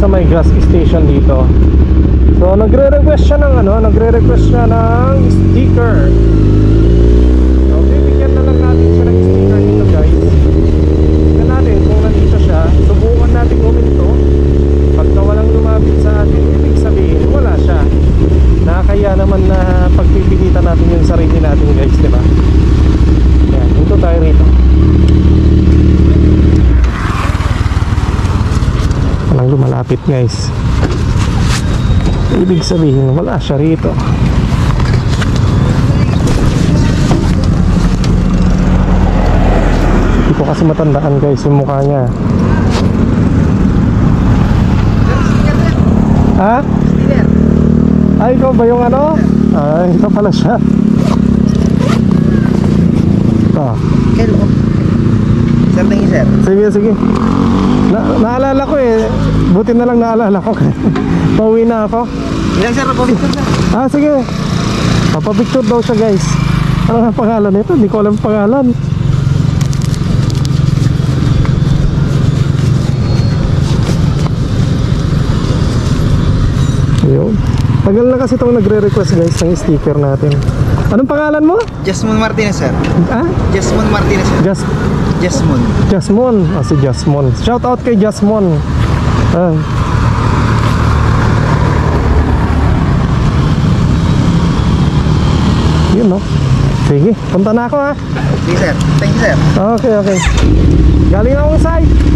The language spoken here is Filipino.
sa may gas station dito. So nagre-request siya ng sticker. So bibigyan na lang natin siya ng sticker dito, guys. Tingnan natin kung nandito siya. Subukan natin huminto. Pagka walang lumapit sa atin, ibig sabihin wala siya. Nakakaya naman na pagpipilitan natin yung sarili natin, guys, diba? Yan, hinto tayo rito. Walang lumalapit, guys. Ibig sabihin wala siya rito. Hindi ko kasi matandaan, guys, yung mukha niya. Ha? Ay, ikaw ba yung ano? Ay, ito pala siya. Ito. Hello. Sir, tingin sir. Sige, sige. Naalala ko eh. Buti na lang naalala ko. Pauwi na ako. Ilang sir, papapicture sir. Sige. Papapicture daw siya, guys. Ano nga pangalan nito? Hindi ko alam pangalan. Yun. Tagal na kasi itong nagre-request, guys, ng sticker natin. Anong pangalan mo? Jasmine Martinez sir. Ah? Jasmine Martinez sir. Jasmine. Jasmine. Si Jasmine. Shout out kay Jasmine. Yun, no? Sige, punta na ako, ha? Okay sir. Thank you sir. Okay. Galing akong site.